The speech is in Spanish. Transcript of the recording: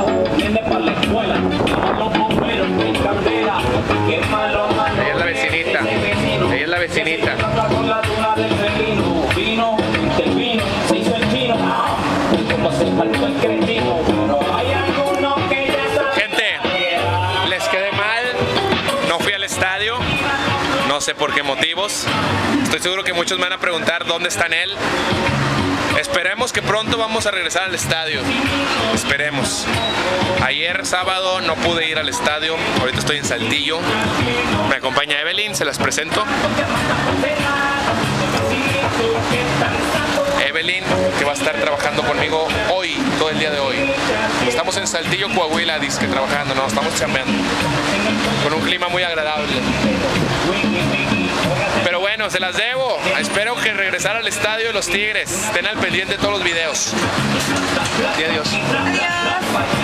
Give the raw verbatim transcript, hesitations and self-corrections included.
Ella es la vecinita. Ella es la vecinita. Gente, les quedé mal. No fui al estadio. No sé por qué motivos. Estoy seguro que muchos me van a preguntar dónde está él. Esperemos que pronto vamos a regresar al estadio. Esperemos. Ayer sábado no pude ir al estadio. Ahorita estoy en Saltillo. Me acompaña Evelyn, se las presento. Evelyn, que va a estar trabajando conmigo hoy, todo el día de hoy. Estamos en Saltillo, Coahuila, disque trabajando, no, estamos chambeando. Con un clima muy agradable. Pero bueno, se las debo. Espero que regresar al estadio de los Tigres. Estén al pendiente de todos los videos. Y adiós. Adiós.